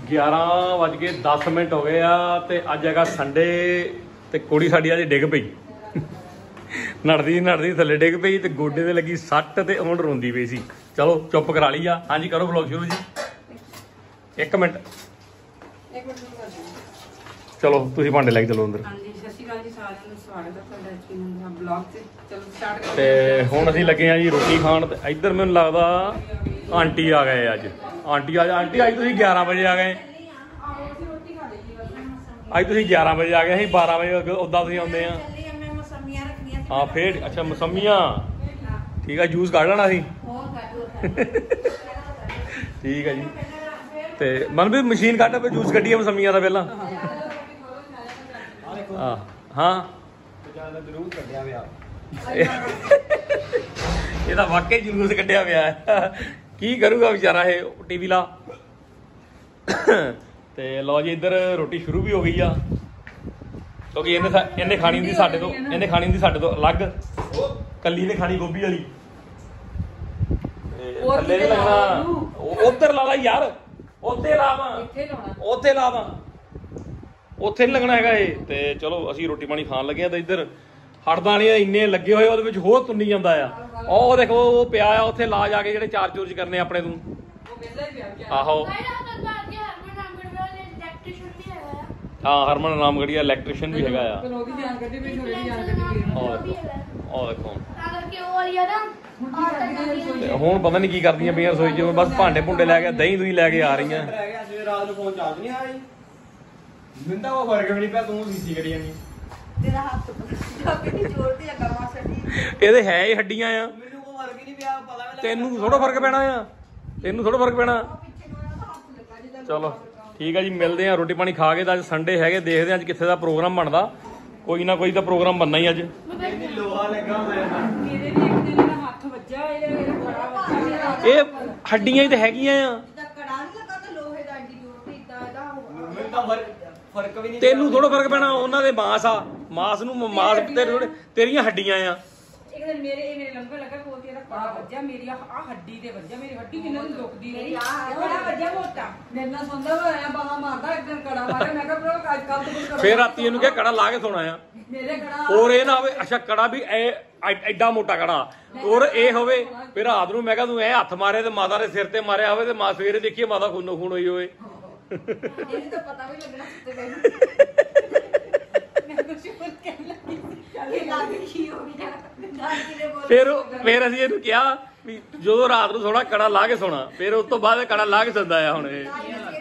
11:10 हो गए आ ते अज हैगा संडे ते कुड़ी साडी अज डिग पई नड़दी थल्ले डिग पई ते गोडे ते लगी सट ते हुण रोंदी पई सी। चलो चुप करा ली आ। हाँ जी करो ब्लॉग शुरू जी। एक मिनट चलो तुसीं भांडे लैके चलो अंदर। ते हुण असीं लगे आ जी रोटी खाण ते इधर मैनूं लगदा आंटी आ गए अज। आंटी अज तुसीं 11 बजे आ गए। अज तुसीं 11 बजे आ गए, असीं 12 बजे उदां तुसीं आउंदे आ। हाँ फिर अच्छा मौसमियां ठीक है, जूस कढ़ लेना सी ठीक है जी। ते मन भी मशीन कढ़ पे जूस कड्ढिए मौसमियां दा पहला। हाँ ਇਹਦਾ ਵਾਕਈ ਜਲੂਸ ਕੱਢਿਆ ਪਿਆ ਕੀ ਕਰੂਗਾ ਵਿਚਾਰਾ ਇਹ ਟੀਵੀ ਲਾ। ਤੇ ਲਓ ਜੀ ਇੱਧਰ ਰੋਟੀ ਸ਼ੁਰੂ ਵੀ ਹੋ ਗਈ ਆ ਕਿਉਂਕਿ ਇਹਨੇ ਖਾਣੀ ਹੁੰਦੀ ਸਾਡੇ ਤੋਂ ਅਲੱਗ। ਕੱਲੀ ਨੇ ਖਾਣੀ ਗੋਭੀ ਵਾਲੀ। ਥੱਲੇ ਨਹੀਂ ਲੱਗਣਾ, ਉੱਧਰ ਲਾ ਲਾ ਯਾਰ, ਉੱਥੇ ਲਾਵਾਂ ਉੱਥੇ ਨਹੀਂ ਲੱਗਣਾ ਹੈਗਾ ਇਹ। ਤੇ ਚਲੋ ਅਸੀਂ ਰੋਟੀ ਪਾਣੀ ਖਾਣ ਲੱਗੇ ਆ ਤੇ ਇੱਧਰ ਹਟਦਾ ਨਹੀਂ, ਇੰਨੇ ਲੱਗੇ ਹੋਏ ਉਹਦੇ ਵਿੱਚ ਹੋਰ ਤੁੰਨੀ ਜਾਂਦਾ ਆ। ਉਹ ਦੇਖੋ ਉਹ ਪਿਆ ਆ ਉੱਥੇ ਲਾ ਜਾ ਕੇ ਜਿਹੜੇ ਚਾਰਜ ਕਰਨੇ ਆਪਣੇ ਤੂੰ। ਆਹੋ ਹਾਂ ਹਰਮਨ ਰਾਮਗੜੀਆ ਇਲੈਕਟ੍ਰੀਸ਼ੀਅਨ ਵੀ ਹੈਗਾ ਆ। ਉਹ ਦੇਖੋ ਹੁਣ ਪਤਾ ਨਹੀਂ ਕੀ ਕਰਦੀਆਂ ਪਈਆਂ ਰਸੋਈ ਚ, ਬਸ ਭਾਂਡੇ ਭੁੰਡੇ ਲੈ ਕੇ ਦਹੀਂ ਦੂਹੀਂ ਲੈ ਕੇ ਆ ਰਹੀਆਂ। ਇਹਦੇ ਹੈ ਹੀ ਹੱਡੀਆਂ ਆ, ਤੈਨੂੰ ਥੋੜਾ ਫਰਕ ਪੈਣਾ। ਚਲੋ ਠੀਕ ਆ ਜੀ, ਮਿਲਦੇ ਆ ਰੋਟੀ ਪਾਣੀ ਖਾ ਕੇ। ਤਾਂ ਅੱਜ ਸੰਡੇ ਹੈਗੇ, ਦੇਖਦੇ ਆ ਅੱਜ ਕਿੱਥੇ ਦਾ ਪ੍ਰੋਗਰਾਮ ਬਣਦਾ। ਕੋਈ ਨਾ ਕੋਈ ਤਾਂ ਪ੍ਰੋਗਰਾਮ ਬਣਨਾ ਹੀ ਅੱਜ। ਇਹ ਹੱਡੀਆਂ ਹੀ ਤਾਂ ਹੈਗੀਆਂ ਆ, ਤੈਨੂੰ ਥੋੜਾ ਫਰਕ ਪੈਣਾ। ਉਹਨਾਂ ਦੇ ਮਾਸ ਆ, ਮਾਸ ਤੇਰੀਆਂ ਹੱਡੀਆਂ ਆ। ਫਿਰ ਰਾਤੀ ਇਹਨੂੰ ਕਿਹਾ ਕੜਾ ਲਾ ਕੇ ਸੋਣਾ ਆ। ਹੋਰ ਇਹ ਨਾ ਹੋਵੇ ਅੱਛਾ ਕੜਾ ਵੀ ਐਡਾ ਮੋਟਾ ਕੜਾ ਔਰ ਇਹ ਹੋਵੇ ਫਿਰ ਰਾਤ ਨੂੰ ਮੈਂ ਕਿਹਾ ਤੂੰ ਇਹ ਹੱਥ ਮਾਰੇ ਤੇ ਮਾਤਾ ਦੇ ਸਿਰ ਤੇ ਮਾਰਿਆ ਹੋਵੇ ਤੇ ਮਾਂ ਸਵੇਰੇ ਦੇਖੀਏ ਮਾਤਾ ਖੂਨੋ ਖੂਨ ਹੋਈ ਹੋਵੇ। ਫਿਰ ਅਸੀਂ ਇਹਨੂੰ ਕਿਹਾ ਵੀ ਜਦੋਂ ਰਾਤ ਨੂੰ ਸੋਣਾ ਕੜਾ ਲਾ ਕੇ ਸੋਣਾ। ਫਿਰ ਉਸ ਤੋਂ ਬਾਅਦ ਕੜਾ ਲਾ ਕੇ ਸੌਂਦਾ ਆ ਹੁਣ ਇਹ।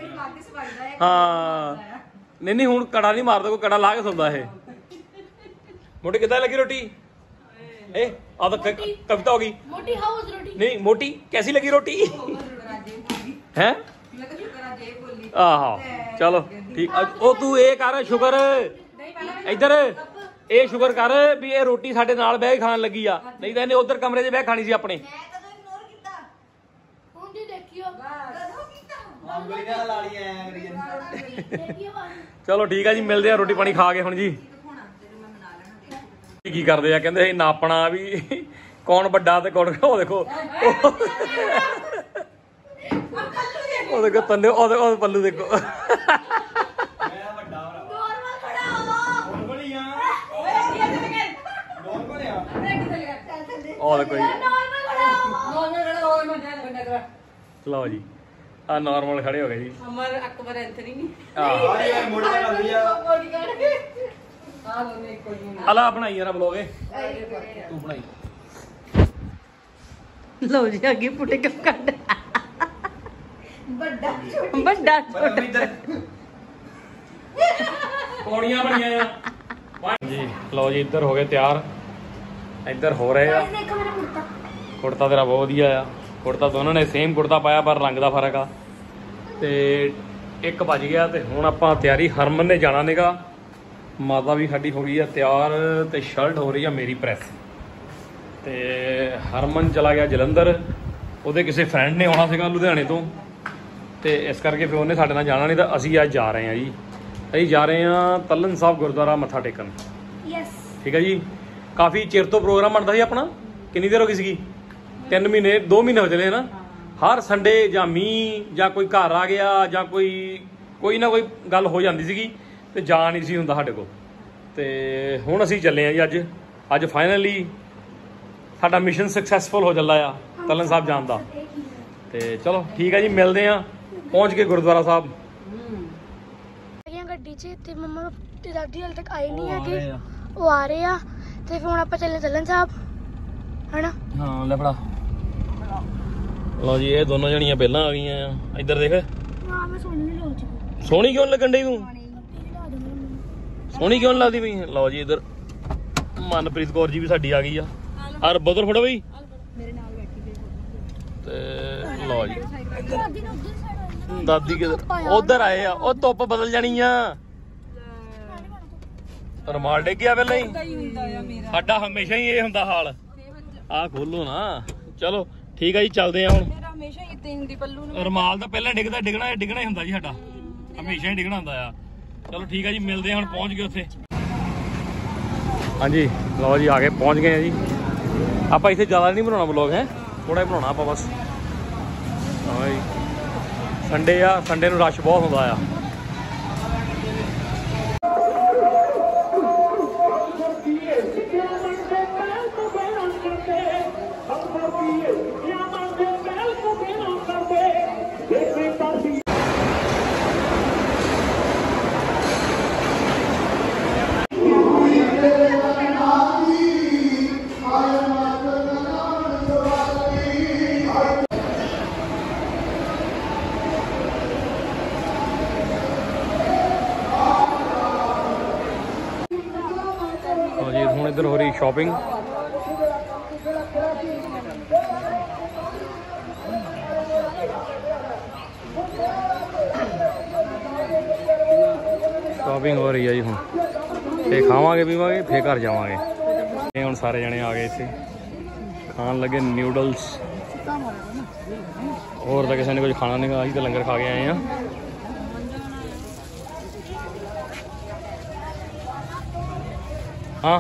ਹਾਂ ਨਹੀਂ ਹੁਣ ਕੜਾ ਨਹੀਂ ਮਾਰਦਾ, ਕੋਈ ਕੜਾ ਲਾ ਕੇ ਸੌਂਦਾ ਇਹ। ਮੋਟੀ ਕਿੱਦਾਂ ਲੱਗੀ ਰੋਟੀ? ਇਹ ਆ ਤਾਂ ਕਵਿਤਾ ਹੋ ਗਈ। ਨਹੀਂ ਮੋਟੀ कैसी लगी रोटी है? आहो चलो ठीक। ओ तू ये कर शुगर इधर ये शुगर कर भी ये रोटी साडे नाल बह खान लगी आ, नहीं तो इन्हें उधर कमरे च बह खानी सी अपने। चलो ठीक है जी, मिलते हैं रोटी पानी खा के हुण जी। की करते हैं कहते नापना भी कौन बड़ा ते कौन। देखो तन्ने पल्लू देखो लो जी आ नॉर्मल खड़े हो गए जी। अला बनाई यार ब्लॉग तू बनाई। लो जी आगे पुटे क्यों कर बड़ा पौड़ियां बनिया जी। लो जी इधर हो गए तैयार, इधर हो रहे आ। कुर्ता तेरा बहुत वधिया आ। कुर्ता दोनों ने सेम कुर्ता पाया पर रंग का फर्क आ। ते 1 बज गया ते हुण आपां तैयारी। हरमन ने जाना नेगा, माता भी साडी हो गई है तैयार ते शर्ट हो रही है मेरी प्रैस। ते हरमन चला गया जलंधर, ਉਹਦੇ ਕਿਸੇ ਫਰੈਂਡ ਨੇ ਆਉਣਾ ਸੀਗਾ ਲੁਧਿਆਣੇ ਤੋਂ ਤੇ ਇਸ ਕਰਕੇ ਫਿਰ ਉਹਨੇ ਸਾਡੇ ਨਾਲ ਜਾਣਾ ਨਹੀਂ। ਤਾਂ ਅਸੀਂ ਅੱਜ ਜਾ ਰਹੇ ਹਾਂ ਜੀ, ਅਸੀਂ ਜਾ ਰਹੇ ਹਾਂ ਤਲਨ ਸਾਹਿਬ ਗੁਰਦੁਆਰਾ ਮੱਥਾ ਟੇਕਣ। ਠੀਕ ਹੈ ਜੀ। ਕਾਫੀ ਚਿਰ ਤੋਂ ਪ੍ਰੋਗਰਾਮ ਬਣਦਾ ਸੀ ਆਪਣਾ। ਕਿੰਨੀ ਦੇਰ ਹੋ ਗਈ ਸੀਗੀ? 3 ਮਹੀਨੇ 2 ਮਹੀਨੇ ਹੋ ਚਲੇ ਨਾ। ਹਰ ਸੰਡੇ ਜਾਂ ਮੀਂਹ ਜਾਂ ਕੋਈ ਘਰ ਆ ਗਿਆ ਜਾਂ ਕੋਈ ਕੋਈ ਨਾ ਕੋਈ ਗੱਲ ਹੋ ਜਾਂਦੀ ਸੀਗੀ ਤੇ ਜਾ ਨਹੀਂ ਸੀ ਹੁੰਦਾ ਸਾਡੇ ਕੋਲ। ਤੇ ਹੁਣ ਅਸੀਂ ਚੱਲੇ ਆ ਜੀ ਅੱਜ ਫਾਈਨਲੀ ਸਾਡਾ ਮਿਸ਼ਨ ਸਕਸੈਸਫੁਲ ਹੋ ਚੱਲਾ ਆ ਤਲਣ ਸਾਹਿਬ ਜਾਣ ਦਾ। ਤੇ ਚਲੋ ਠੀਕ ਹੈ ਜੀ, ਮਿਲਦੇ ਆ ਪਹੁੰਚ ਕੇ ਗੁਰਦੁਆਰਾ ਸਾਹਿਬ। ਗੱਡੀ 'ਚ ਤੇ ਮੰਮਾ ਤੇ ਦਾਦੀ ਹਾਲੇ ਤੱਕ ਆਏ ਨਹੀਂ ਹੈਗੇ, ਉਹ ਆ ਰਹੇ ਆ। ਤੇ ਫਿਰ ਹੁਣ ਆਪਾਂ ਚੱਲੇ ਤਲਣ ਸਾਹਿਬ, ਹਨਾ? ਹਾਂ ਲੈ ਫੜਾ ਲਓ ਜੀ, ਇਹ ਦੋਨੋਂ ਜਣੀਆਂ ਪਹਿਲਾਂ ਆ ਗਈਆਂ ਆ। ਇੱਧਰ ਦੇਖ, ਹਾਂ ਮੈਂ ਸੁਣ ਨਹੀਂ ਲੋ ਚੁੱਕੀ। ਸੋਹਣੀ ਕਿਉਂ ਲੱਗਣ ਡਈ ਤੂੰ? ਸੋਹਣੀ ਕਿਉਂ ਨੀ ਲੱਗਦੀ ਪਈ? ਲਓ ਜੀ ਇੱਧਰ ਮਨਪ੍ਰੀਤ ਕੌਰ ਜੀ ਵੀ ਸਾਡੀ ਆ ਗਈ ਆ। ਔਰ ਬੋਤਲ ਫੜੋ ਬਈ ਮੇਰੇ ਨਾਲ ਬੈਠੀ ਤੇ ਲਓ ਜੀ ਦਾਦੀ ਕਿਧਰ? ਉਧਰ ਆਏ ਆ। ਉਹ ਧੁੱਪ ਬਦਲ ਜਾਣੀ ਆ। ਰਮਾਲ ਡਿੱਗ ਗਿਆ ਪਹਿਲਾਂ ਹੀ। ਸਾਡਾ ਹਮੇਸ਼ਾ ਹੀ ਇਹ ਹੁੰਦਾ ਹਾਲ। ਆਹ ਖੋਲੋ ਨਾ। ਚਲੋ ਠੀਕ ਆ ਜੀ, ਚੱਲਦੇ ਆ ਹੁਣ। ਹਮੇਸ਼ਾ ਇੱਦਾਂ ਹੁੰਦੀ ਪੱਲੂ ਨੂੰ। ਰਮਾਲ ਤਾਂ ਪਹਿਲਾਂ ਡਿੱਗਣਾ ਹੀ ਹੁੰਦਾ ਜੀ ਸਾਡਾ, ਹਮੇਸ਼ਾ ਹੀ ਡਿੱਗਣਾ ਹੁੰਦਾ ਆ। ਚਲੋ ਠੀਕ ਆ ਜੀ, ਮਿਲਦੇ ਆ ਹੁਣ ਪਹੁੰਚ ਗਏ ਉੱਥੇ। ਹਾਂਜੀ ਲਓ ਜੀ, ਆ ਕੇ ਪਹੁੰਚ ਗਏ ਆ ਜੀ। ਆਪਾਂ ਇੱਥੇ ਜ਼ਿਆਦਾ ਨਹੀਂ ਬਣਾਉਣਾ ਵਲੌਗ, ਹੈ ਥੋੜਾ ਜਿਹਾ ਬਣਾਉਣਾ ਆਪਾਂ ਬਸ। ਹਾਂ ਜੀ, ਸੰਡੇ ਆ, ਸੰਡੇ ਨੂੰ ਰਸ਼ ਬਹੁਤ ਹੁੰਦਾ ਆ। ਹੁਣ ਇੱਧਰ ਹੋ ਰਹੀ ਸ਼ਾਪਿੰਗ। ਸ਼ਾਪਿੰਗ ਹੋ ਰਹੀ ਹੈ ਜੀ ਹੁਣ, ਤੇ ਖਾਵਾਂਗੇ ਪੀਵਾਂਗੇ ਫੇਰ ਘਰ ਜਾਵਾਂਗੇ। ਇਹ ਹੁਣ ਸਾਰੇ ਜਣੇ ਆ ਗਏ ਇੱਥੇ, ਖਾਣ ਲੱਗੇ ਨਿਊਡਲਸ। ਹੋਰ ਤਾਂ ਕਿਸੇ ਨੇ ਕੁਝ ਖਾਣਾ ਨਹੀਂ, ਅਸੀਂ ਤਾਂ ਲੰਗਰ ਖਾ ਕੇ ਆਏ ਆ। ਹਾਂ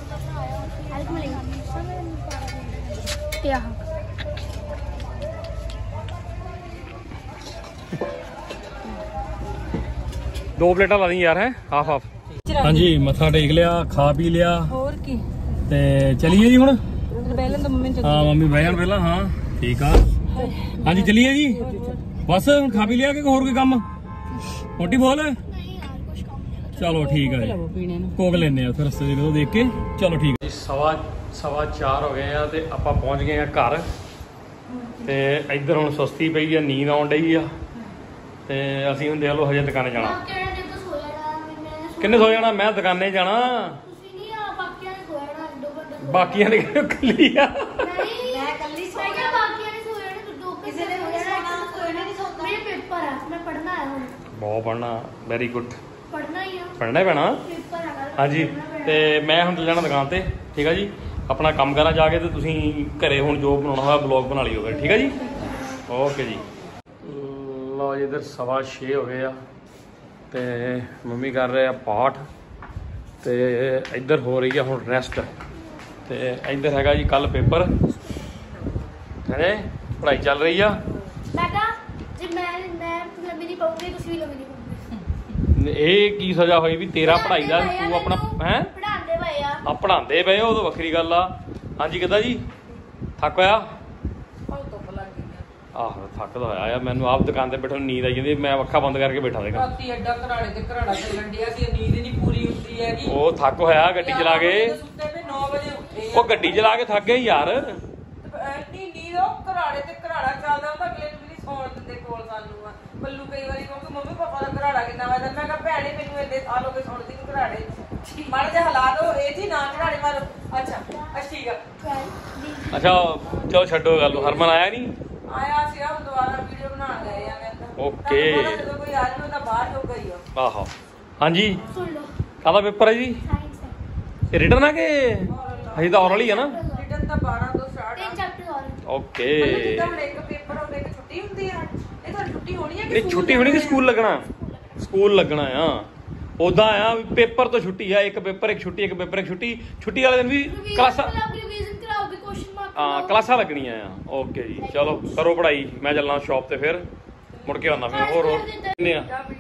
ਦੋ ਪਲੇਟਾਂ ਲਾ ਦੀ ਯਾਰ, ਹੈ ਹਾਫ ਹਾਫ। ਹਾਂਜੀ ਮੱਥਾ ਟੇਕ ਲਿਆ, ਖਾ ਪੀ ਲਿਆ, ਹੋਰ ਕੀ। ਤੇ ਚਲੀਏ ਜੀ ਹੁਣ। ਪਹਿਲਾਂ ਤਾਂ ਮੰਮੀ ਹਾਂ ਮੰਮੀ ਬਹਿ ਜਾਣ ਪਹਿਲਾਂ। ਹਾਂ ਠੀਕ ਆ, ਹਾਂਜੀ ਚਲੀਏ ਜੀ। ਬਸ ਹੁਣ ਖਾ ਪੀ ਲਿਆ ਕਿ ਹੋਰ ਕੋਈ ਕੰਮ? ਮੋਟੀ ਬੋਲ। ਚਲੋ ਠੀਕ ਆ ਜੀ, ਕੋਕ ਲੈਨੇ ਆ ਫਿਰ ਰਸਤੇ ਦੇ ਦੇਖ ਕੇ। ਚਲੋ ਠੀਕ ਹੈ ਜੀ, 4:15 ਹੋ ਗਏ ਆ ਤੇ ਆਪਾਂ ਪਹੁੰਚ ਗਏ ਆ ਘਰ। ਤੇ ਇੱਧਰ ਹੁਣ ਸੁਸਤੀ ਪਈ ਆ, ਨੀਂਦ ਆਉਣ ਡਈ ਆ। ਤੇ ਅਸੀਂ ਹੁਣ ਦੇਖ ਲਓ ਹਜੇ ਦੁਕਾਨੇ ਜਾਣਾ। ਕਿੰਨੇ ਸੋ ਜਾਣਾ? ਮੈਂ ਦੁਕਾਨੇ ਜਾਣਾ। ਬਾਕੀਆਂ ਨੇ ਕੱਲੀ ਆ। ਬਹੁਤ ਪੜ੍ਹਨਾ, ਵੈਰੀ ਗੁੱਡ। ਪੜ੍ਹਨਾ ਹੀ ਪੈਣਾ। ਹਾਂਜੀ ਤੇ ਮੈਂ ਹੁਣ ਚੱਲ ਜਾਣਾ ਦੁਕਾਨ ਤੇ। ਠੀਕ ਆ ਜੀ, ਆਪਣਾ ਕੰਮ ਕਰਾਂ ਜਾ ਕੇ, ਤੇ ਤੁਸੀਂ ਘਰੇ ਹੁਣ ਜੋ ਬਣਾਉਣਾ ਹੋਇਆ ਵਲੌਗ ਬਣਾ ਲਿਓ। ਠੀਕ ਆ ਜੀ, ਓਕੇ ਜੀ। ਲਓ ਜੀ, ਇੱਧਰ 6:15 ਹੋ ਗਏ ਆ ਤੇ ਮੰਮੀ ਕਰ ਰਹੇ ਆ ਪਾਠ, ਤੇ ਇੱਧਰ ਹੋ ਰਹੀ ਆ ਹੁਣ ਰੈਸਟ। ਤੇ ਇੱਧਰ ਹੈਗਾ ਜੀ ਕੱਲ ਪੇਪਰ, ਹੈ ਪੜ੍ਹਾਈ ਚੱਲ ਰਹੀ ਆ। ਇਹ ਕੀ ਸਜ਼ਾ ਹੋਈ ਵੀ ਤੇਰਾ ਪੜ੍ਹਾਈ ਦਾ? ਤੂੰ ਆਪਣਾ ਹੈ ਪੜ੍ਹਾਉਂਦੇ ਪਏ ਉਹ ਤਾਂ ਵੱਖਰੀ ਗੱਲ ਆ। ਹਾਂਜੀ ਕਿੱਦਾਂ ਜੀ, ਥੱਕ ਹੋਇਆ? ਆਹੋ ਥੱਕ ਤਾਂ ਹੋਇਆ ਆ। ਮੈਨੂੰ ਆਪ ਦੁਕਾਨ ਤੇ ਬੈਠਣ ਨੂੰ ਨੀਂਦ ਆਈ ਜਾਂਦੀ, ਮੈਂ ਅੱਖਾਂ ਬੰਦ ਕਰਕੇ ਬੈਠਾ ਸੀਗਾ। ਰਾਤੀ ਐਡਾ ਘਰਾੜੇ ਤੇ ਘਰਾੜਾ ਚੱਲਣ ਡਿਆ ਸੀ, ਨੀਂਦ ਨਹੀਂ ਪੂਰੀ ਹੁੰਦੀ ਹੈਗੀ। ਉਹ ਥੱਕ ਹੋਇਆ ਗੱਡੀ ਚਲਾ ਕੇ। ਸੁੱਤੇ ਪਏ 9 ਵਜੇ ਉੱਠੇ। ਉਹ ਗੱਡੀ ਚਲਾ ਕੇ ਥੱਕ ਗਏ ਯਾਰ। ਐਨੀ ਨੀਂਦ, ਉਹ ਘਰਾੜੇ ਤੇ ਘਰਾੜਾ ਚੱਲਦਾ, ਉਹ ਤਾਂ ਅਗਲੇ ਨੂੰ ਵੀ ਨਹੀਂ ਸੌਣ ਦਿੰਦੇ ਕੋਲ ਸਾਨੂੰ। ਬੱਲੂ ਕਈ ਵਾਰੀ ਕਹੂੰਗੀ ਮੰਮੀ ਪਾਪਾ ਦਾ ਘਰਾੜਾ ਕਿੰਨਾ ਵਜਦਾ? ਮੈਂ ਕਿਹਾ ਭੈਣੇ ਮੈਨੂੰ ਇੰਨੇ ਸਾਲ ਹੋ ਗਏ ਸੁਣਦੀ ਨੂੰ ਘਰਾੜੇ। ਮਾੜੇ ਜਿਹੇ ਹਾਲਾਤ ਹੋ ਰਹੇ ਜੀ, ਨਾ ਘਰਾੜੇ ਮਾਰੋ। ਅੱਛਾ ਠੀਕ ਆ। ਅੱਛਾ ਚਲੋ ਛੱਡੋ ਗੱਲ। ਹਰਮਨ ਆਇਆ ਨਹੀਂ? ਆਇਆ ਸੀਗਾ, ਹੁਣ ਦੁਬਾਰਾ ਵੀਡੀਓ ਬਣਾਉਣ ਗਏ ਆ। ਓਕੇ, ਜਦੋਂ ਕੋਈ ਆ ਜਾਵੇ ਤਾਂ ਬਾਹਰ ਹੋ ਗਈ ਆ। ਆਹੋ ਹਾਂਜੀ, ਕਾਹਦਾ ਪੇਪਰ ਹੈ ਜੀ? ਇਹ ਰਿਟਨ ਆ ਕਿ ਹਜੇ ਤਾਂ ਔਰਲ ਹੀ ਆ ਨਾ? ਰਿਟਨ ਤਾਂ 12 ਤੋਂ ਸਟਾਰਟ ਆ। ਓਕੇ, ਜਿੱਦਾਂ ਹੁਣ ਇੱਕ ਪੇਪਰ ਹੋਵੇ, ਇੱਕ ਛੁੱਟੀ ਹੁੰਦੀ ਆ। ਇਹ ਤਾਂ ਛੁੱਟੀ ਹੋਣੀ ਹੈ ਨਹੀਂ ਛੁੱਟੀ ਹੋਣੀ ਕਿ ਸਕੂਲ ਲੱਗਣਾ? ਸਕੂਲ ਲੱਗਣਾ ਆ। ਉਦਾਂ ਆ ਪੇਪਰ ਤੋਂ ਛੁੱਟੀ ਆ। ਇੱਕ ਪੇਪਰ ਇੱਕ ਛੁੱਟੀ, ਇੱਕ ਪੇਪਰ ਇੱਕ ਛੁੱਟੀ। ਛੁੱਟੀ ਵਾਲੇ ਦਿਨ ਵੀ ਕਲਾਸਾਂ, ਹਾਂ ਕਲਾਸਾਂ ਲੱਗਣੀਆਂ ਆ। ਓਕੇ ਜੀ, ਚਲੋ ਕਰੋ ਪੜ੍ਹਾਈ। ਮੈਂ ਚੱਲਣਾ ਸ਼ਾਪ ਤੇ, ਫਿਰ ਮੁੜ ਕੇ ਆਉਣਾ। ਫਿਰ ਹੋਰ ਕਿੰਨੇ ਆ?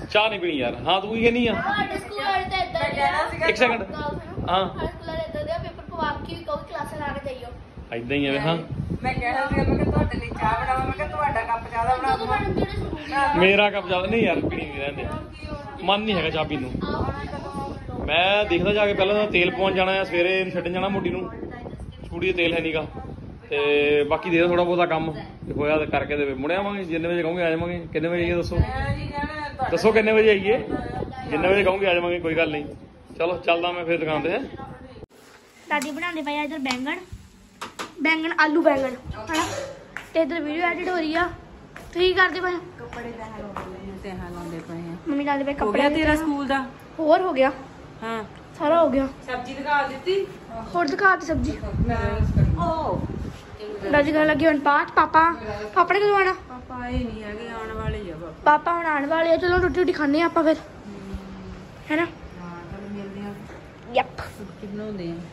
ਚਾਹ ਨਹੀਂ ਪੀਣੀ ਯਾਰ। ਹਾਂ ਤੂੰ ਕੀ ਕਹਿੰਦੀ ਆ? ਸਾਡੇ ਸਕੂਲ ਵਾਲੇ ਤਾਂ ਇਦਾਂ ਮੈਂ ਕਹਿਣਾ ਸੀਗਾ ਇੱਕ ਸੈਕਿੰਡ। ਹਾਂ ਸਾਡੇ ਸਕੂਲ ਵਾਲੇ ਇਦਾਂ ਦੇ ਪੇਪਰ ਪਵਾ ਕੇ ਵੀ ਕਹੋ ਕਲਾਸਾਂ ਲਾ ਕੇ ਜਾਈਓ। ਏਦਾਂ ਹੀ ਆ। ਹਾਂ ਮੈਂ ਕਹਿਣਾ ਸੀਗਾ ਮੈਂ ਕਿ ਤੁਹਾਡੇ ਲਈ ਚਾਹ ਬਣਾਵਾਂ, ਮੈਂ ਕਿ ਤੁਹਾਡਾ ਕੱਪ ਚਾਹ ਦਾ ਬਣਾ ਜਦੋਂ ਦਵਾਂ। ਮੈਡਮ ਜਿਹੜੇ ਸੁਣੂਗੀ ਮੇਰਾ ਕੱਪ ਜ਼ਿਆਦਾ ਨਹੀਂ ਯਾਰ, ਪੀਣੀ ਨਹੀਂ ਰਹਿੰਦੇ, ਮਨ ਨਹੀਂ ਹੈਗਾ ਚਾਹ ਪੀਣ ਨੂੰ। ਮੈਂ ਦੇਖਦਾ ਜਾ ਕੇ ਪਹਿਲਾਂ ਤਾਂ ਤੇਲ ਪਵਾਉਣ ਜਾਣਾ ਆ, ਸਵੇਰੇ ਇਹਨੂੰ ਛੱਡਣ ਜਾਣਾ ਮੋਟੀ ਨੂੰ, ਸਕੂਟੀ ਤੇ ਤੇਲ ਹੈ ਨੀਗਾ। ਤੇ ਬਾਕੀ ਦੇ ਥੋੜਾ ਬਹੁਤਾ ਕੰਮ ਹੋਇਆ ਤੇ ਕਰਕੇ ਤੇ ਮੁੜ ਆਵਾਂਗੇ। ਜਿੰਨੇ ਵਜੇ ਕਹੋਗੇ ਆ ਜਾਵਾਂਗੇ। ਕਿੰਨੇ ਵਜੇ ਆਈਏ ਦੱਸੋ? ਦੱਸੋ ਕਿੰਨੇ ਵਜੇ ਆਈਏ? ਜਿੰਨੇ ਵਜੇ ਕਹੋਗੇ ਆ ਜਾਵਾਂਗੇ, ਕੋਈ ਗੱਲ ਨਹੀਂ। ਚਲੋ ਚੱਲਦਾ ਮੈਂ ਫਿਰ ਦੁਕਾਨ ਤੇ। ਹੈ ਦਾਦੀ ਬਣਾਉਂਦੇ ਪਏ ਆ ਇਧਰ ਬੈਂਗਣ ਆਲੂ ਬੈਂਗਣ ਹਨਾ, ਤੇ ਇਧਰ ਵੀਡੀਓ ਐਡਿਟ ਹੋ ਰਹੀ ਆ। ਤੁਸੀਂ ਕੀ ਕਰਦੇ ਪਏ? ਕੱਪੜੇ ਤਹਾਂ ਲਾਉਂਦੇ ਪਏ ਆ। ਮੰਮੀ ਲਾਉਂਦੇ ਪਏ ਹੋ ਕੱਪੜੇ। ਗਿਆ ਤੇਰਾ ਸਕੂਲ ਦਾ? ਹੋਰ ਹੋ ਗਿਆ, ਹਾਂ। ਸਾਰਾ ਹੋ ਗਿਆ। ਸਬਜ਼ੀ ਦਿਖਾ ਦਿੱਤੀ? ਹੋਰ ਦਿਖਾ ਤੀ ਸਬਜ਼ੀ। ਓ ਦਾਦੀ ਕਰਨ ਲੱਗੀ ਹੁਣ ਪਾਪਾ ਨੇ ਕਦੋਂ ਆਣਾ? ਪਾਪਾ ਆਏ ਨਹੀਂ ਹੈਗੇ, ਆਉਣ ਵਾਲੇ ਹੀ ਆ ਪਾਪਾ। ਪਾਪਾ ਹੁਣ ਆਉਣ ਵਾਲੇ ਆ। ਚਲੋ ਰੋਟੀ ਖਾਣੇ ਆ ਆਪਾਂ ਫਿਰ, ਹੈਨਾ? ਹਾਂ ਚਲ ਮਿਲਦੇ ਆ। ਯਪ ਕੀ ਬਣਾਉਂਦੇ ਆ?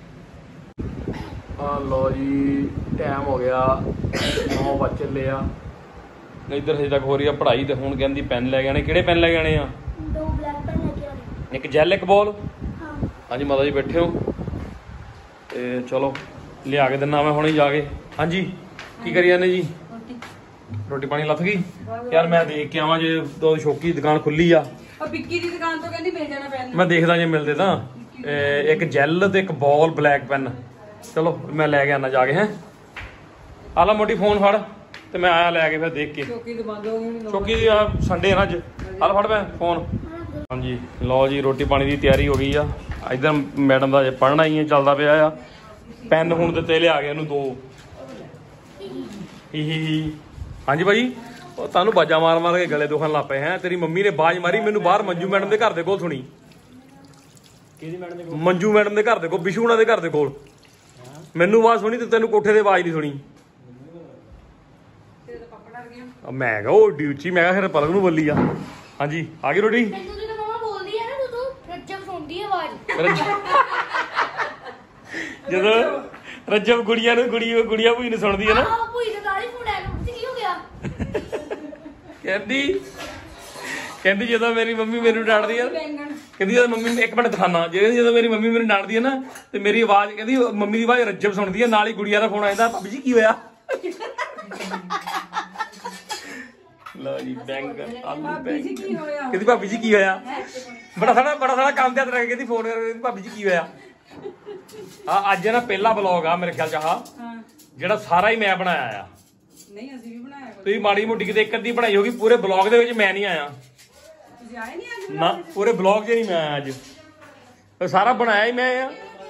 ਆ ਲੋ ਜੀ, ਟਾਈਮ ਹੋ ਗਿਆ 9 ਵਜ ਚੱਲੇ ਆ। ਇੱਧਰ ਹਜੇ ਤੱਕ ਹੋ ਰਹੀ ਆ ਪੜ੍ਹਾਈ। ਤੇ ਹੁਣ ਕਹਿੰਦੀ ਪੈਨ ਲੈ ਕੇ ਆਣੇ। ਕਿਹੜੇ ਪੈਨ ਲੈ ਕੇ ਆਣੇ ਆ? 2 ਬਲੈਕ ਪੈਨ ਲੈ ਕੇ ਆਣੇ। ਇੱਕ ਜੈਲ ਇੱਕ ਬੋਲ। ਹਾਂ ਹਾਂਜੀ ਮਾਤਾ ਜੀ ਬੈਠੇ ਹੋ ਤੇ ਚਲੋ ਲਿਆ ਕੇ ਦਿੰਨਾ ਮੈਂ ਹੁਣੇ ਜਾ ਕੇ। ਹਾਂਜੀ ਕੀ ਕਰੀ ਜਾਂਦੇ ਜੀ? ਰੋਟੀ ਪਾਣੀ ਲੱਥ ਗਈ ਯਾਰ। ਮੈਂ ਦੇਖ ਕੇ ਆਵਾਂ ਜੇ ਸ਼ੌਕੀ ਦੁਕਾਨ ਖੁੱਲੀ ਆ। ਉਹ ਵਿੱਕੀ ਦੀ ਦੁਕਾਨ ਤੋਂ ਕਹਿੰਦੀ ਮਿਲ ਜਾਣਾ ਪੈਨ। ਮੈਂ ਦੇਖਦਾ ਜੇ ਮਿਲਦੇ ਤਾਂ। ਇੱਕ ਜੈਲ ਤੇ ਇੱਕ ਬੋਲ ਬਲੈਕ ਪੈਨ। ਚਲੋ ਮੈਂ ਲੈ ਕੇ ਆਣਾ ਜਾ ਕੇ। ਹੈ ਆ ਲਾ ਮੋਟੀ ਫੋਨ ਫੜ ਤੇ ਮੈਂ ਆਇਆ ਲੈ ਕੇ ਫਿਰ ਦੇਖ ਕੇ। ਚੌਕੀ ਤੇ ਬੰਦ ਹੋ ਗਈ। ਚੌਕੀ ਦੀ ਸੰਡੇ ਨਾ ਅੱਜ। ਆ ਲੈ ਫੜ ਮੈਂ ਫੋਨ। ਹਾਂਜੀ ਲਓ ਜੀ, ਰੋਟੀ ਪਾਣੀ ਦੀ ਤਿਆਰੀ ਹੋ ਗਈ ਆ। ਇੱਧਰ ਮੈਡਮ ਦਾ ਜੇ ਪੜ੍ਹਨਾ ਹੀ ਚੱਲਦਾ ਪਿਆ ਆ। ਪੈਨ ਹੁਣ ਦਿੱਤੇ ਲਿਆ ਗਏ ਇਹਨੂੰ 2। ਹੀ ਹਾਂਜੀ ਭਾਈ, ਉਹ ਤੁਹਾਨੂੰ ਬਾਜਾ ਮਾਰ ਕੇ ਗਲੇ ਦੁਖਣ ਲੱਗ ਪਏ। ਹੈ ਤੇਰੀ ਮੰਮੀ ਨੇ ਬਾਜ ਮਾਰੀ ਮੈਨੂੰ ਬਾਹਰ ਮੰਜੂ ਮੈਡਮ ਦੇ ਘਰ ਦੇ ਕੋਲ ਸੁਣੀ। ਕਿਹਦੀ ਮੈਡਮ ਦੇ ਕੋਲ? ਮੰਜੂ ਮੈਡਮ ਦੇ ਘਰ ਦੇ ਕੋਲ, ਬਿਸ਼ੂ ਉਹਨਾਂ ਦੇ ਘਰ ਦੇ ਕੋਲ। ਮੈਨੂੰ ਆਵਾਜ਼ ਸੁਣੀ ਤੇ ਤੈਨੂੰ ਕੋਠੇ ਤੇ ਆਵਾਜ਼ ਨਹੀਂ ਸੁਣੀ। ਮੈਂ ਕਿਹਾ ਉਹ ਡਿਊਚੀ। ਮੈਂ ਕਿਹਾ ਫਿਰ ਪਲਕ ਨੂੰ ਬੋਲੀ ਆ। ਹਾਂਜੀ ਆ ਗਈ ਰੋਟੀ? ਮੈਨੂੰ ਜਦੋਂ ਮਮਾ ਬੋਲਦੀ ਹੈ ਨਾ ਤੂੰ ਰੱਜਬ ਸੁਣਦੀ ਹੈ ਆਵਾਜ਼। ਜਦੋਂ ਰੱਜਬ ਗੁੜੀਆ ਭੂਈ ਨੂੰ ਸੁਣਦੀ ਹੈ ਨਾ। ਆਹ ਭੂਈ ਦੇ ਨਾਲ ਹੀ ਫੋਨ ਆਇਆ ਨੂੰ ਕੀ ਹੋ ਗਿਆ? ਕਹਿੰਦੀ ਜਦੋਂ ਮੇਰੀ ਮੰਮੀ ਮੈਨੂੰ ਡਾਂਟਦੀ ਆ, ਕਹਿੰਦੀ ਜਦੋਂ ਮੰਮੀ ਇੱਕ ਮਿੰਟ ਦਿਖਾਣਾ, ਜਦੋਂ ਮੇਰੀ ਮੰਮੀ ਮੈਨੂੰ ਡਾਂਟਦੀ ਆ ਨਾ ਤੇ ਮੇਰੀ ਆਵਾਜ਼, ਕਹਿੰਦੀ ਮੰਮੀ ਦੀ ਆਵਾਜ਼ ਰੱਜਬ ਸੁਣਦੀ ਆ, ਨਾਲ ਹੀ ਗੁੜੀਆ ਦਾ ਫੋਨ ਆਇਆ। ਭਾਬੀ ਜੀ ਕੀ ਹੋਇਆ? ਲਓ ਜੀ ਬੈਂਗਣ ਆਲੂ ਬੈਂਗਣ। ਕਹਿੰਦੀ ਭਾਬੀ ਜੀ ਕੀ ਹੋਇਆ? ਬੜਾ ਸਾਰਾ ਕੰਮ ਤੇ ਹੱਥ ਰੱਖ ਕੇ ਕਹਿੰਦੀ ਫੋਨ ਕਰ, ਭਾਬੀ ਜੀ ਕੀ ਹੋਇਆ? ਅੱਜ ਨਾ ਪਹਿਲਾ ਵਲੌਗ ਆ ਮੇਰੇ ਖਿਆਲ ਚ ਆਹ ਜਿਹੜਾ ਸਾਰਾ ਹੀ ਮੈਂ ਬਣਾਇਆ ਆ। ਨਹੀਂ ਅਸੀਂ ਵੀ ਬਣਾਇਆ। ਤੁਸੀਂ ਮਾੜੀ ਮੋਟੀ ਕਿਤੇ ਇੱਕ ਅੱਧੀ ਬਣਾਈ ਹੋਗੀ, ਪੂਰੇ ਬਲੌਗ ਦੇ ਵਿੱਚ ਮੈਂ ਨਹੀਂ ਆਇਆ। ਤੁਸੀਂ ਆਏ ਨਹੀਂ ਅੱਜ? ਨਾ ਪੂਰੇ ਬਲੌਗ 'ਚ ਨਹੀਂ ਮੈਂ ਆਇਆ ਅੱਜ। ਸਾਰਾ ਬਣਾਇਆ ਹੀ ਮੈਂ ਆ।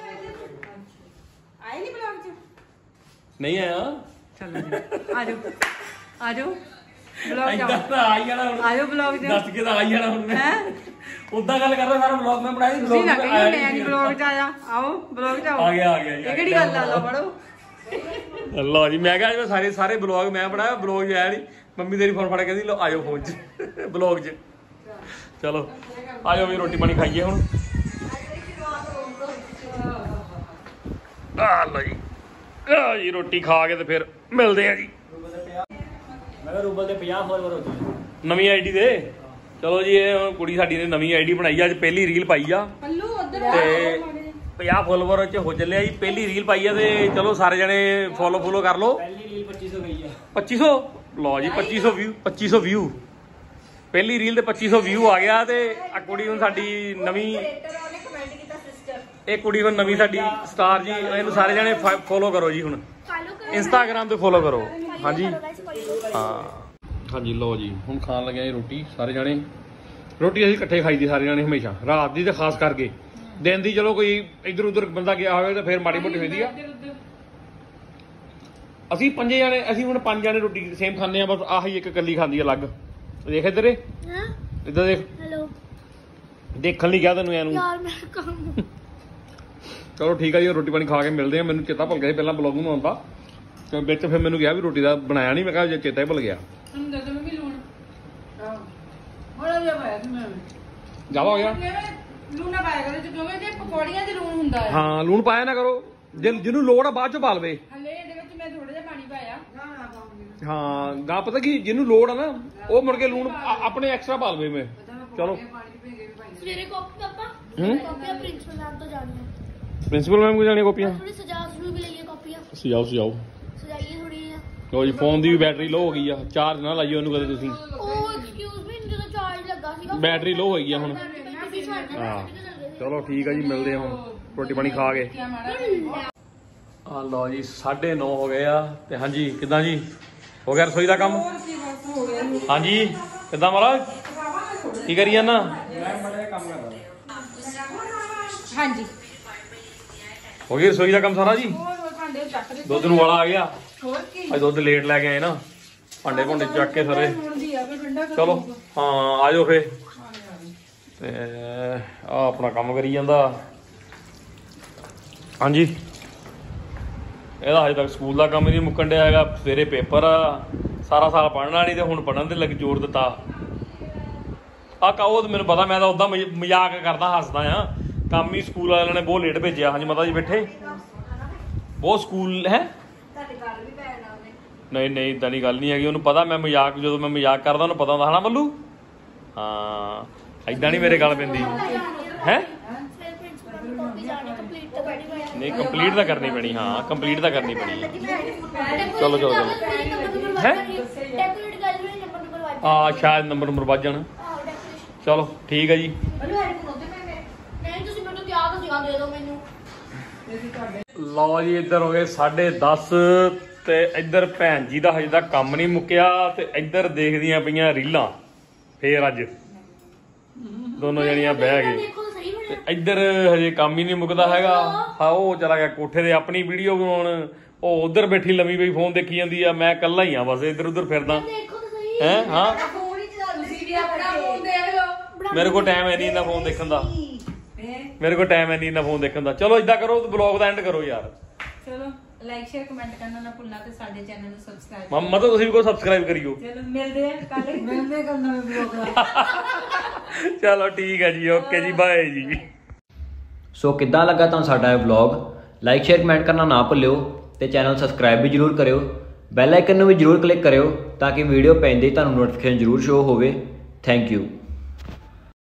ਆਏ ਨਹੀਂ ਬਲੌਗ 'ਚ? ਨਹੀਂ ਆਇਆ। ਚਲੋ ਆ ਜਾਓ ਆ ਜਾਓ ਬਲੌਗ 'ਚ ਏਦਾਂ ਤਾਂ ਆ ਹੀ ਜਾਣਾ ਹੁਣ। ਆ ਜਾਓ ਬਲੌਗ 'ਚ। ਦੱਸ ਕੇ ਤਾਂ ਆ ਹੀ ਜਾਣਾ ਹੁਣ ਮੈਂ। ਉਦਾਂ ਗੱਲ ਕਰਦਾ ਸਾਰਾ ਬਲੌਗ ਮੈਂ ਬਣਾਇਆ ਸੀ। ਤੁਸੀਂ ਨਾ ਕਹੀਓ ਮੈਂ ਨਹੀਂ ਬਲੌਗ 'ਚ ਆਇਆ। ਆਓ ਬਲੌਗ 'ਚ ਆਓ। ਆ ਗਿਆ ਇਹ ਕਿਹੜੀ ਗੱਲ ਆ? ਲਓ ਪੜੋ। ਲਓ ਜੀ ਮੈਂ ਕਿਹਾ ਸਾਰੇ ਬਲੌਗ ਮੈਂ ਬਣਾਇਆ, ਬਲੌਗ 'ਚ ਆਇਆ ਨਹੀਂ। ਮੰਮੀ ਤੇਰੀ ਫੋਨ ਫੜ ਕਹਿੰਦੀ ਲਓ ਆ ਜਾਓ ਫੋਨ 'ਚ ਬਲੌਗ 'ਚ। ਚਲੋ ਆ ਜਾਓ ਵੀ ਰੋਟੀ ਪਾਣੀ ਖਾਈਏ ਹੁਣ। ਆ ਲਓ ਜੀ ਰੋਟੀ ਖਾ ਕੇ ਤੇ ਫਿਰ ਮਿਲਦੇ ਆ ਜੀ। ਮੈਂ ਕਿਹਾ ਰੂਬਲ ਦੇ 50 ਫਾਲੋਅਰ ਹੋ ਗਏ ਨਵੀਂ ਆਈਡੀ ਦੇ। ਚਲੋ ਜੀ ਇਹ ਹੁਣ ਕੁੜੀ ਸਾਡੀ ਨੇ ਨਵੀਂ ਆਈਡੀ ਬਣਾਈ ਆ। ਅੱਜ ਪਹਿਲੀ ਰੀਲ ਪਾਈ ਆ ਪੱਲੂ ਉਧਰ ਤੇ 50 ਫਾਲੋਅਰ ਚ ਹੋ ਚੱਲਿਆ ਜੀ। ਪਹਿਲੀ ਰੀਲ ਪਾਈ ਆ ਤੇ ਚਲੋ ਸਾਰੇ ਜਣੇ ਫੋਲੋ ਕਰ ਲਓ। ਪਹਿਲੀ ਰੀਲ 2500 ਗਈ ਆ। 2500 ਲਓ ਜੀ 2500 ਵਿਊ ਪਹਿਲੀ ਰੀਲ ਤੇ 2500 ਵਿਊ ਆ ਗਿਆ। ਤੇ ਆ ਕੁੜੀ ਹੁਣ ਸਾਡੀ ਨਵੀਂ, ਇਹ ਕੁੜੀ ਹੁਣ ਨਵੀਂ ਸਾਡੀ ਸਟਾਰ ਜੀ। ਇਹਨੂੰ ਸਾਰੇ ਜਣੇ ਫੋਲੋ ਕਰੋ ਜੀ। ਹੁਣ ਇੰਸਟਾਗ੍ਰਾਮ ਤੇ ਫੋਲੋ ਕਰੋ। ਹਾਂਜੀ ਹਾਂ ਹਾਂਜੀ ਲਓ ਜੀ ਹੁਣ ਖਾਣ ਲੱਗਿਆ ਜੀ ਰੋਟੀ। ਸਾਰੇ ਜਣੇ ਰੋਟੀ ਅਸੀਂ ਇਕੱਠੇ ਖਾਈਦੀ ਸਾਰੇ ਜਣੇ ਹਮੇਸ਼ਾ, ਰਾਤ ਦੀ ਤੇ ਖਾਸ ਕਰਕੇ। ਦਿਨ ਦੀ ਚਲੋ ਕੋਈ ਇੱਧਰ ਉੱਧਰ ਬੰਦਾ ਗਿਆ ਹੋਵੇ ਤਾਂ ਫਿਰ ਮਾੜੀ ਮੋਟੀ ਹੁੰਦੀ ਆ। ਅਸੀਂ 5 ਜਣੇ, ਅਸੀਂ ਹੁਣ 5 ਜਣੇ ਰੋਟੀ ਸੇਮ ਖਾਂਦੇ ਆ। ਬਸ ਆਹੀ ਇੱਕ ਇਕੱਲੀ ਖਾਂਦੀ ਆ ਅਲੱਗ। ਦੇਖ ਇੱਧਰ ਇੱਧਰ ਦੇਖ। ਹੈਲੋ ਦੇਖਣ ਲਈ ਕਿਹਾ ਤੈਨੂੰ ਇਹਨੂੰ। ਯਾਰ ਮੈਂ ਕੰਮ। ਚਲੋ ਠੀਕ ਆ ਜੀ ਰੋਟੀ ਪਾਣੀ ਖਾ ਕੇ ਮਿਲਦੇ ਆ। ਮੈਨੂੰ ਚੇਤਾ ਭੁੱਲ ਗਿਆ ਸੀ ਪਹਿਲਾਂ ਬਲੌਗ ਨੂੰ ਆਉਂਦਾ ਤੇ ਵਿੱਚ ਫਿਰ ਮੈਨੂੰ ਕਿਹਾ ਵੀ ਰੋਟੀ ਦਾ ਬਣਾਇਆ ਨਹੀਂ। ਮੈਂ ਕਿਹਾ ਜੇ ਚੇਤਾ ਹੀ ਭੁੱਲ ਗਿਆ। ਤੁਹਾਨੂੰ ਦੱਸ ਮੈਂ ਵੀ ਲੂਣ ਬੜਾ ਜਿਹਾ ਪਾਇਆ ਸੀ ਮੈਂ। ਜ਼ਿਆਦਾ ਹੋ ਗਿਆ। ਲੂਣ ਨਾ ਪਾਇਆ ਕਰੋ ਕਿਉਂਕਿ ਜੇ ਪਕੌੜੀਆਂ 'ਚ ਲੂਣ ਹੁੰਦਾ ਹੈ। ਹਾਂ ਲੂਣ ਪਾਇਆ ਨਾ ਕਰੋ। ਜਿਹਨੂੰ ਲੋੜ ਆ ਬਾਅਦ ਚੋਂ ਪਾ ਲਵੇ। ਹਲੇ ਇਹਦੇ ਵਿੱਚ ਮੈਂ ਥੋੜਾ ਜਿਹਾ ਪਾਣੀ ਪਾਇਆ। ਨਾ ਪਾਉਂਗੀ। ਹਾਂ ਗਾ ਪਤਾ ਕੀ ਜਿਹਨੂੰ ਲੋੜ ਆ ਨਾ ਉਹ ਮੁੜ ਕੇ ਲੂਣ ਆਪਣੇ ਐਕਸਟਰਾ ਪਾ ਲਵੇ। ਮੈਂ ਚਲੋ ਸਵੇਰੇ ਕਾਪੀ ਆਪਾਂ ਹੂੰ ਕਾਪੀਆਂ ਪ੍ਰਿੰਸੀਪਲ ਮੈਮ ਤੋਂ ਜਾਣੀਆਂ ਪ੍ਰਿੰਸੀਪਲ ਮੈਮ ਕੋਲ ਜਾਣੀਆਂ ਕਾਪੀਆਂ ਥੋੜੀ ਸਜਾ ਸਜੂ ਵੀ ਲਈਏ ਕਾਪੀਆਂ ਸਜਾਓ ਸਜਾਈਏ ਥੋੜੀ ਆ ਲੋ ਜੀ ਫੋਨ ਦੀ ਵੀ ਬੈਟਰੀ ਲੋ ਹੋ ਗਈ ਆ ਚਾਰਜ ਨਾ ਲਾਈਓ ਉਹਨੂੰ ਕਦੇ ਤੁਸੀਂ ਉਹ ਐਕਸਕਿਊਜ਼ ਮੀ ਜਦੋਂ ਚਾਰਜ ਲੱਗਾ ਸੀਗਾ ਬੈਟਰੀ ਲੋ ਹੋਈ ਆ ਹੁਣ ਹਾਂ ਹਾਂ ਚਲੋ ਠੀਕ ਆ ਜੀ ਮਿਲਦੇ ਆ ਹੁਣ ਰੋਟੀ ਪਾਣੀ ਖਾ ਕੇ ਆ ਲਓ ਜੀ 9:30 ਹੋ ਗਏ ਆ ਤੇ ਹਾਂਜੀ ਕਿੱਦਾਂ ਜੀ ਹੋ ਗਿਆ ਰਸੋਈ ਦਾ ਕੰਮ ਹਾਂਜੀ ਕਿੱਦਾਂ ਮਹਾਰਾਜ ਕੀ ਕਰੀ ਜਾਂਦਾ ਹਾਂਜੀ ਹੋ ਗਿਆ ਰਸੋਈ ਦਾ ਕੰਮ ਸਾਰਾ ਜੀ ਭਾਂਡੇ ਚੱਕ ਦੇ ਦੁੱਧ ਨੂੰ ਵਾਲਾ ਆ ਗਿਆ ਹੋਰ ਕੀ ਅੱਜ ਦੁੱਧ ਲੇਟ ਲੈ ਕੇ ਆਏ ਨਾ ਭਾਂਡੇ ਭੁੰਡੇ ਚੱਕ ਕੇ ਸਾਰੇ ਹੁੰਦੀ ਆ ਫਿਰ ਠੰਡਾ ਚਲੋ ਹਾਂ ਆ ਜਾਓ ਫੇ ਤੇ ਆ ਆਪਣਾ ਕੰਮ ਕਰੀ ਜਾਂਦਾ ਹਾਂਜੀ ਇਹਦਾ ਹਜੇ ਤੱਕ ਸਕੂਲ ਦਾ ਕੰਮ ਨਹੀਂ ਮੁੱਕਣ ਡਿਆ ਹੈਗਾ ਸਵੇਰੇ ਪੇਪਰ ਆ ਸਾਰਾ ਸਾਲ ਪੜ੍ਹਨਾ ਨਹੀਂ ਤੇ ਹੁਣ ਪੜ੍ਹਨ ਤੇ ਲੱਗ ਜ਼ੋਰ ਦਿੱਤਾ ਆ ਕਾਹੋ ਮੈਨੂੰ ਪਤਾ ਮੈਂ ਤਾਂ ਉਦਾਂ ਮਜ਼ਾਕ ਕਰਦਾ ਹੱਸਦਾ ਆ ਕੰਮ ਹੀ ਸਕੂਲ ਵਾਲਿਆਂ ਨੇ ਬਹੁਤ ਲੇਟ ਭੇਜਿਆ ਹਾਂਜੀ ਮਾਤਾ ਜੀ ਬੈਠੇ ਬਹੁਤ ਸਕੂਲ ਹੈ ਨਹੀਂ ਇਦਾਂ ਦੀ ਗੱਲ ਨਹੀਂ ਹੈਗੀ ਉਹਨੂੰ ਪਤਾ ਮੈਂ ਮਜ਼ਾਕ ਜਦੋਂ ਮੈਂ ਮਜ਼ਾਕ ਕਰਦਾ ਉਹਨੂੰ ਪਤਾ ਹੁੰਦਾ ਹਨਾ ਬੱਲੂ ਹਾਂ ਇਦਾਂ ਨਹੀਂ ਮੇਰੇ ਗੱਲ ਪੈਂਦੀ ਹੈ ਫਿਰ ਪ੍ਰਿੰਸੀਪਲ ਨੂੰ ਕਾਪੀ ਜਾਣੀ ਕੰਪਲੀਟ ਤਾਂ ਕਰਨੀ ਪੈਣੀ ਨਹੀਂ ਕੰਪਲੀਟ ਤਾਂ ਕਰਨੀ ਪੈਣੀ ਹਾਂ ਕੰਪਲੀਟ ਤਾਂ ਕਰਨੀ ਪੈਣੀ ਚਲੋ ਹੈ ਡੈਕੋਰੇਟ ਕਰ ਲਈ ਨੰਬਰ ਵਾਜ ਆ ਸ਼ਾਇਦ ਨੰਬਰ ਵੱਜ ਜਾਣ ਚਲੋ ਠੀਕ ਹੈ ਜੀ ਨਹੀਂ ਤੁਸੀਂ ਮੈਨੂੰ ਕਿਹਾ ਤਾਂ ਸੀਗਾ ਦੇ ਦਿਓ ਮੈਨੂੰ ਲਓ ਜੀ ਇੱਧਰ ਹੋ ਗਏ 10:30 ਤੇ ਇੱਧਰ ਭੈਣ ਜੀ ਦਾ ਹਜੇ ਤੱਕ ਕੰਮ ਨਹੀਂ ਮੁੱਕਿਆ ਤੇ ਇੱਧਰ ਦੇਖਦੀਆਂ ਪਈਆਂ ਰੀਲਾਂ ਫੇਰ ਅੱਜ ਦੋਨੋਂ ਜਣੀਆਂ ਬਹਿ ਗਏ ਦੇਖੋ ਤਾਂ ਸਹੀ ਬਣਿਆ ਤੇ ਇੱਧਰ ਹਜੇ ਕੰਮ ਹੀ ਨਹੀਂ ਮੁੱਕਦਾ ਹੈਗਾ ਹਾਂ ਉਹ ਚਲਾ ਗਿਆ ਕੋਠੇ ਤੇ ਆਪਣੀ ਵੀਡੀਓ ਬਣਾਉਣ ਉਹ ਉਧਰ ਬੈਠੀ ਲੰਮੀ ਪਈ ਫੋਨ ਦੇਖੀ ਜਾਂਦੀ ਆ ਮੈਂ ਇਕੱਲਾ ਹੀ ਆ ਬਸ ਇੱਧਰ ਉੱਧਰ ਫਿਰਦਾ ਦੇਖੋ ਤਾਂ ਸਹੀ ਹੈ ਹਾਂ ਫੋਨ ਹੀ ਚਲਾ ਤੁਸੀਂ ਵੀ ਆਪਣਾ ਫੋਨ ਦੇਖ ਲਓ ਮੇਰੇ ਕੋਲ ਟਾਈਮ ਹੈ ਨਹੀਂ ਇੰਨਾ ਫੋਨ ਦੇਖਣ ਦਾ ਮੇਰੇ ਕੋਲ ਟਾਈਮ ਹੈ ਨਹੀਂ ਇੰਨਾ ਫੋਨ ਦੇਖਣ ਦਾ ਚਲੋ ਇਦਾਂ ਕਰੋ ਬਲੌਗ ਦਾ ਐਂਡ ਕਰੋ ਯਾਰ ਚਲੋ ਲਾਈਕ ਸ਼ੇਅਰ ਕਮੈਂਟ ਕਰਨਾ ਨਾ ਭੁੱਲਣਾ ਤੇ ਸਾਡੇ ਚੈਨਲ ਨੂੰ ਸਬਸਕ੍ਰਾਈਬ ਮੰਮਾ ਤਾਂ ਤੁਸੀਂ ਵੀ ਕੋਈ ਸਬਸਕ੍ਰਾਈਬ ਕਰਿਓ ਚਲੋ ਮਿਲਦੇ ਆ ਕੱਲ ਮਿਲਦੇ ਕੱਲ ਨਵੇਂ ਬਲੌਗ ਨਾਲ ਚਲੋ ਠੀਕ ਹੈ ਜੀ ਓਕੇ ਜੀ ਬਾਏ ਜੀ ਸੋ ਕਿੱਦਾਂ ਲੱਗਾ ਤੁਹਾਨੂੰ ਸਾਡਾ ਇਹ ਵਲੌਗ ਲਾਈਕ ਸ਼ੇਅਰ ਕਮੈਂਟ ਕਰਨਾ ਨਾ ਭੁੱਲਿਓ ਤੇ ਚੈਨਲ ਸਬਸਕ੍ਰਾਈਬ ਵੀ ਜਰੂਰ ਕਰਿਓ ਬੈਲ ਆਈਕਨ ਨੂੰ ਵੀ ਜਰੂਰ ਕਲਿੱਕ ਕਰਿਓ ਤਾਂ ਕਿ ਵੀਡੀਓ ਪੈਂਦੇ ਹੀ ਤੁਹਾਨੂੰ ਨੋਟੀਫਿਕੇਸ਼ਨ ਜਰੂਰ ਸ਼ੋ ਹੋਵੇ ਥੈਂਕ ਯੂ